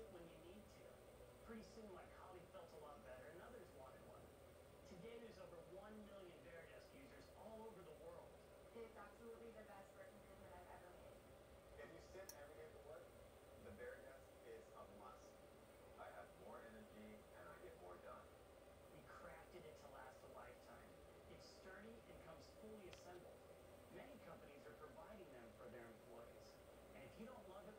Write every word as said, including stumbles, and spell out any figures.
it when you need to. Pretty soon, my colleague felt a lot better, and others wanted one. Today, there's over one million Varidesk users all over the world. It's absolutely the best work improvement I've ever made. If you sit every day for work, the Varidesk is a must. I have more energy and I get more done. We crafted it to last a lifetime. It's sturdy and comes fully assembled. Many companies are providing them for their employees. And if you don't love